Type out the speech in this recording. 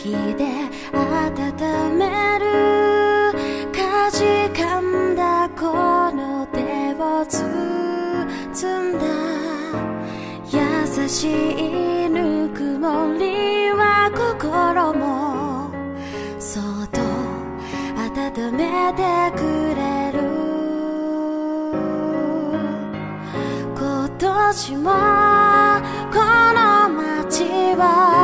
気で温めるかじかんだこの手を包んだ優しいぬくもりは心もそっと温めてくれる。今年もこの街は